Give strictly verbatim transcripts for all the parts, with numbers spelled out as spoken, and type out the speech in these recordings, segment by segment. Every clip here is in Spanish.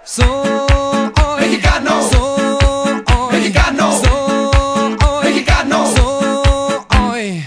Soy mexicano, soy mexicano, soy mexicano, soy.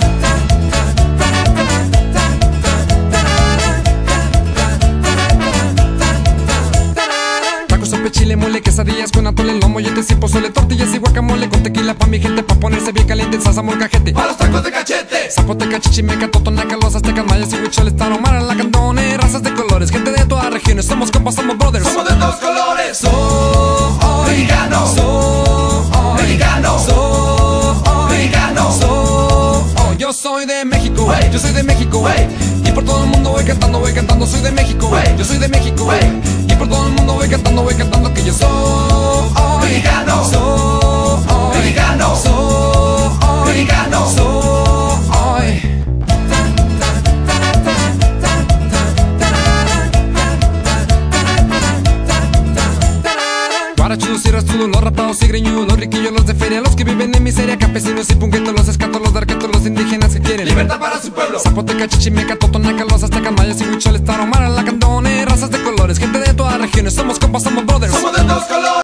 Tacos, sopa, chile, mole, quesadillas con atole, lomo, yetes y pozole, tortillas y guacamole con tequila pa' mi gente, pa' ponerse bien caliente en salsa molcajete. para los tacos de cachete. Zapoteca, chichimeca, totonaca, los aztecas, mayas y huicholes, tarahumara, lacandones, razas de colores, gente de todas regiones, somos compas, somos brothers. Somos de todos colores. Soy mexicano, soy mexicano, soy mexicano. soy. Yo soy de México, Wey. yo soy de México, Wey. y por todo el mundo voy cantando, voy cantando, soy de México, Wey. yo soy de México, Wey. y por todo el mundo voy cantando, voy cantando que yo soy Mexicano. soy Mexicano. soy Mexicano. soy. Guarachudos y rastudos, los rapados y greñudos, los riquillos, los de feria, los que viven en miseria, campesinos y punquetos, los escatos, los darquetos, los indígenas que quieren Libertad para su pueblo. Zapoteca, chichimeca, totonaca, los aztecas, mayas y huicholes, tarahumara, lacandones, razas de colores, gente de todas regiones, somos compas, somos brothers. Somos de todos colores.